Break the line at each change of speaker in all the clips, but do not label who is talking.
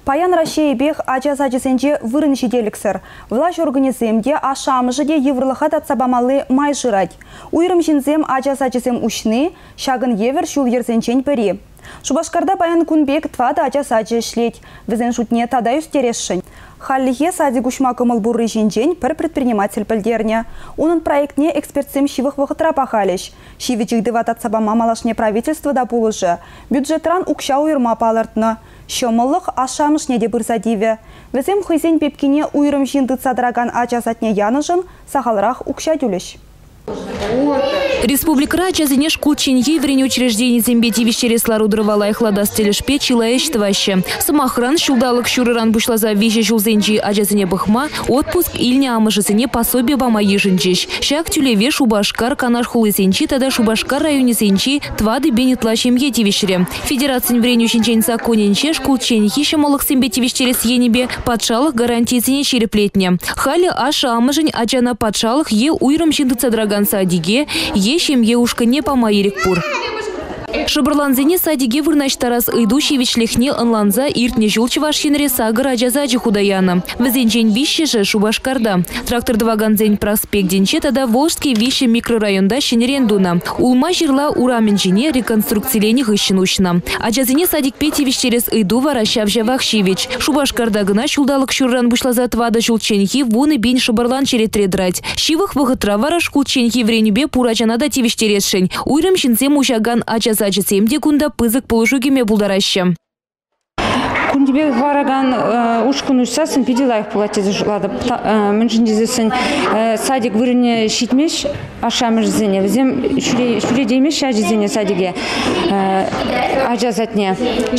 Паян Рашеебех ача-сачысенче вырын шиделіксір. Влаш организемде ашамыжыде еврлыхат атсабамалы май жырать. Уйрым жинзем ача-сачысем ушны, шагын евер шул ерзенчен пери. Шубашкарда паян кунбек твада ача-сачы шлеть. Візен шутне тада юстерешшін. Халлихе сади гушма кымыл бурры жинчен пір предприниматель пілдерне. Унын проектне экспертсем шивых вахытра пахалеш. Шивичик дыват атсабама малашне правительство да пулыжы. Бюджетран укша уйрма палыртны. Шомылық ашамышне де бұрзадиве. Візем хызен пепкене уйрым жинды цадраган ачасатне янышын сахалрах укша дюлеш.
Республика Ачазине шкулчин еврене учреждений зембети вещересла рудрывала их ладас телешпе чилаэштваще. Самохран шулдалык шурыран бушлаза вещи шулзенчи Ачазине бахма, отпуск ильня амышызине пособие бама ежинчиш. Шак тюлеве шубашкар канаш хулысенчи, тогда шубашкар районе сенчи твады бенетла семьети вещере. Федерация врене ученчень законенче шкулчин хищемолых зембети вещерес енебе подшалых гарантии цене череплетня. Хали аша амыжень ачана подшалых е уйрам жинды цадраган садиге, ешем еушка не по майрикпур. Шабарланзине садиге вырнач тарас идущий вичлехне онланза иртне жулчевашинре сагар аджазаджи худаяна. Везенчень вище же Шубашкарда. Трактор дваганзень проспект денче тада Волжский вище микрорайонда щенерендуна. Улма жирла ураменжине реконструкцийлени гыщенушна. Аджазине садик пети вищерес иду варащавжа вахшивич. Шубашкарда гына шулдалык шурран бушлаза твада жулченхи вуны бень шабарлан черетредрать. Шивых вахытра вара шкулченхи вренюбе пурачанада ти вищерешшень. Уйрам щенцем ушаган аджазаджи семде кунда пызык полушугиме булдараща.
Кундибе вараган ушкун ушсасын пиделайх платить жлада. Менжиндизесен садик вырыне щитмеш ашамыш зене. Взем шуре деймеш ажизене садиге ажазатне.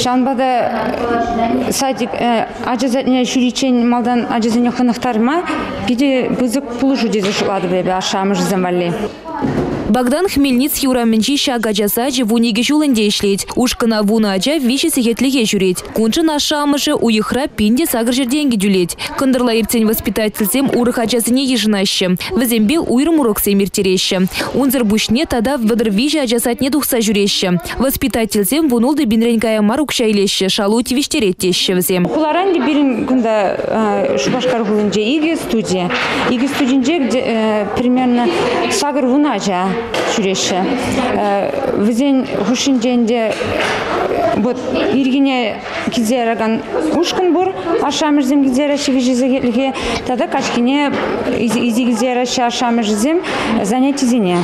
Шанбада садик ажазатне шуричен малдан ажизене ханахтарма пиде пызык полушу дизе жлада бебе ашамыш земали.
Богдан Хмельницкий ураменчи шага джасаджи в униге жуланде шлеть. Ушкана вуна аджа вещи сихетлиге жюреть. Кунча на шамыше уехра пинде сагржер деньги дюлеть. Кандырла ирцень воспитательцем урах аджасыне ежинаще. Везембе уйрым уроксе миртереще. Унзер бушне тада вдр вижа аджасатне духса жюреще. Воспитательцем вунулды бинренькая марукша илеще. Шалути виштереттеще взем.
Куларанди бирин кунда Шубашкар гулынже иге студия. Иге студинже где примерно сагр вуна аджа. Шуреше. Везен хушинженде вот иргине кизераган ушкун бур, ашамырзем кизера шевижезеге, тогда качкине изи кизера ашамырзем занятие зине.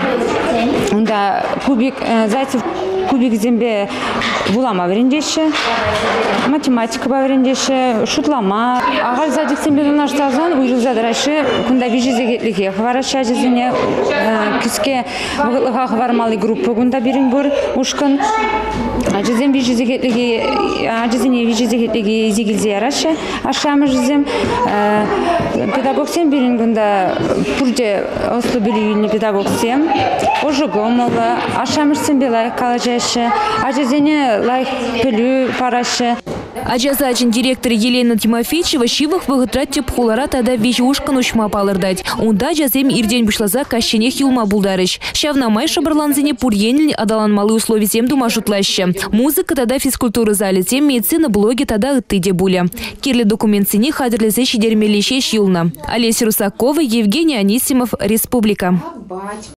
Унда кубик зайцев кубик зембе булама верендеше, математика верендеше, шутлама. Агар задик зембе наш тазан уйрузадраше, кунда вижезеге хвараша зине киске вармали группа кунда бирин бур ушкун. Ажизем вижезеге ажизене вижезеге изи кизераше ашамырзем педагогсем бирин кунда пурде ослабили педагогсем ожогомола ашамырсем белай калажеше ажизене лайк пелю параше.
Аджазачин директор Елена Тимофеевичева шивых выгытрать тепхулара тада вещи ушкан ушма палырдать. Унда джазем ирдень бушлаза кащенех юлма булдарыш. Шавна май шабарланзине пурьенль адалан малы условий зем дума шутлаще. Музыка тада физкультура зали зем медицина блоги тада ыттыде буля. Кирле документ сине хадрлесе шидермелищеш юлна. Олеся Русакова, Евгений Анисимов, Республика.